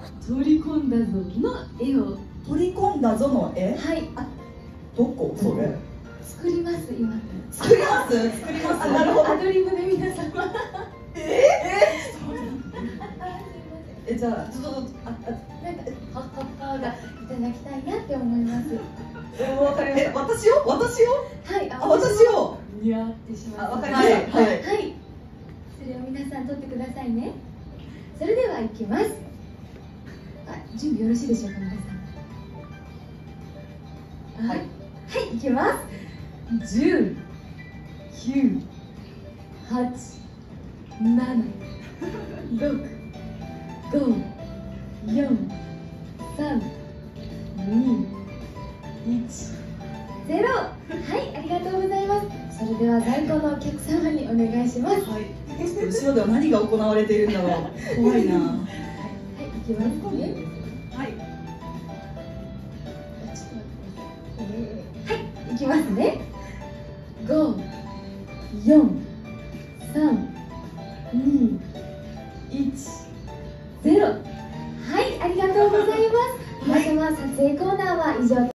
取り込んだぞの絵を。 取り込んだぞの絵。 はい。 どこそれ。 作ります今。 作ります。作ります。なるほど。 アドリブで皆様。 じゃあちょっとなんかハッハッハがいただきたいなって思います。 わかりました。私を。 はい。 私を。 にゃってしまう。 わかりました。はい。 それを皆さん取ってくださいね。それではいきます。準備よろしいでしょうか皆さん。はい、いきます。10、9、8、7、6、5、4、3、2、1、0。はい、ありがとうございます。それでは在庫のお客様にお願いします。 はい。後ろでは何が行われているんだろう。怖いな。 はい、いきますね。 はい。 はい、いきますね。5、4、3、2、1、0。はい、ありがとうございます。皆様、撮影コーナーは以上。